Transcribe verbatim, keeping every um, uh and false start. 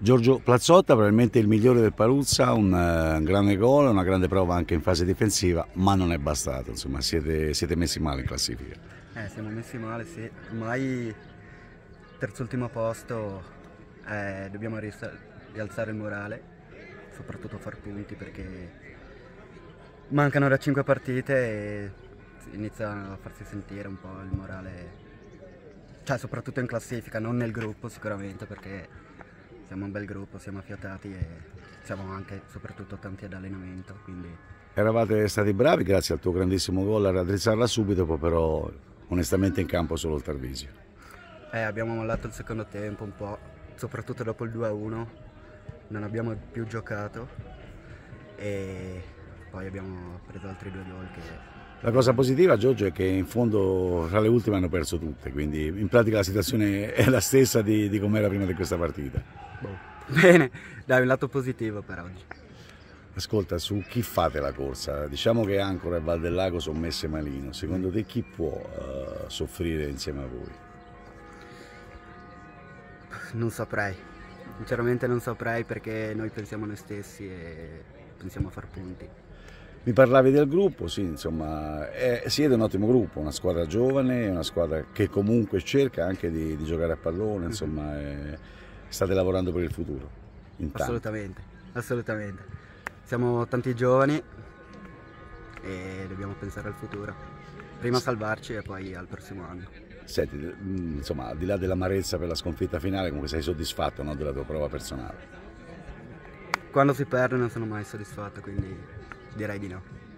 Giorgio Plazzotta, probabilmente il migliore del Paluzza, un, uh, un grande gol, una grande prova anche in fase difensiva, ma non è bastato, insomma siete, siete messi male in classifica. Eh, siamo messi male, sì, ormai terzultimo posto, eh, dobbiamo rialzare il morale, soprattutto far punti perché mancano da cinque partite e inizia a farsi sentire un po' il morale, cioè soprattutto in classifica, non nel gruppo sicuramente perché siamo un bel gruppo, siamo affiatati e siamo anche soprattutto tanti ad allenamento. Quindi... Eravate stati bravi grazie al tuo grandissimo gol a raddrizzarla subito, poi però onestamente in campo solo il Tarvisio. Eh, abbiamo mollato il secondo tempo un po', soprattutto dopo il due a uno, non abbiamo più giocato e poi abbiamo preso altri due gol che... La cosa positiva, Giorgio, è che in fondo tra le ultime hanno perso tutte, quindi in pratica la situazione è la stessa di, di come era prima di questa partita. Boh. Bene, dai, un lato positivo per oggi. Ascolta, su chi fate la corsa? Diciamo che Ancora e Val del Lago sono messe malino, secondo te chi può uh, soffrire insieme a voi? Non saprei, sinceramente non saprei perché noi pensiamo noi stessi e pensiamo a far punti. Mi parlavi del gruppo, sì, insomma, è, siete un ottimo gruppo, una squadra giovane, una squadra che comunque cerca anche di, di giocare a pallone, insomma, è, state lavorando per il futuro. Intanto. Assolutamente, assolutamente. Siamo tanti giovani e dobbiamo pensare al futuro. Prima salvarci e poi al prossimo anno. Senti, insomma, al di là dell'amarezza per la sconfitta finale, comunque sei soddisfatto, no, della tua prova personale? Quando si perde non sono mai soddisfatto, quindi direi di no.